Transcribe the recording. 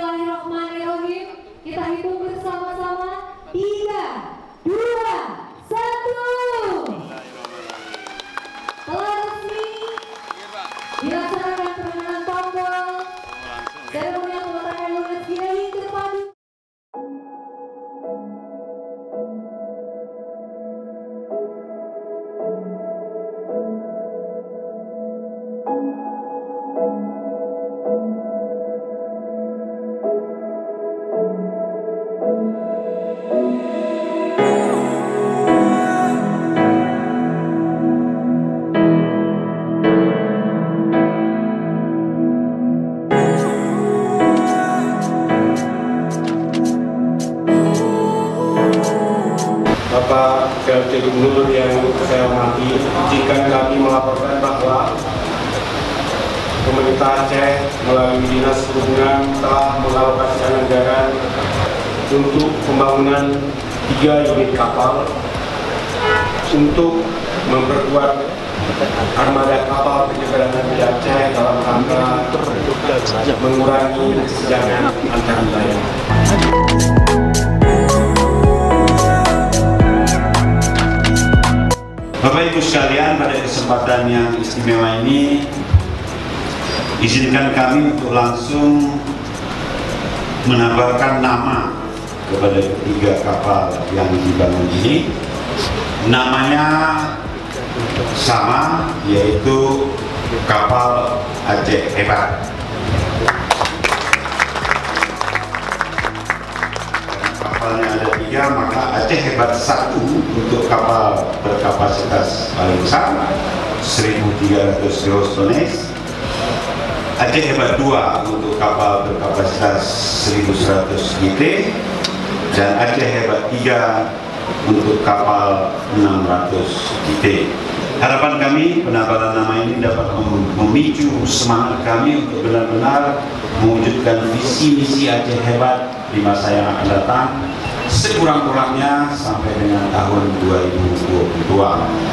Bismillahirrahmanirrahim. Kita hitung bersama-sama. 3, 2, 1. Telah resmi dilaksanakan permainan tombol. Seremoni peletakan lunas giling terpadu. Bapak PLT Gubernur yang saya hormati, izinkan kami melaporkan bahwa pemerintah Aceh melalui Dinas Perhubungan telah mengalokasikan anggaran untuk pembangunan 3 unit kapal untuk memperkuat armada kapal penyeberangan di Aceh dalam rangka mengurangi kesenjangan antar wilayah. Bapak Ibu sekalian, pada kesempatan yang istimewa ini izinkan kami untuk langsung menambahkan nama kepada ketiga kapal yang dibangun ini. Namanya sama, yaitu kapal Aceh Hebat. Kapalnya ada 3, maka Aceh Hebat 1 untuk kapal berkapasitas paling besar 1.300 gross. Aceh Hebat 2 untuk kapal berkapasitas 1.100 GT, dan Aceh Hebat 3 untuk kapal 600 GT. Harapan kami penambahan nama ini dapat memicu semangat kami untuk benar-benar mewujudkan visi misi Aceh Hebat di masa yang akan datang, sekurang-kurangnya sampai dengan tahun 2022.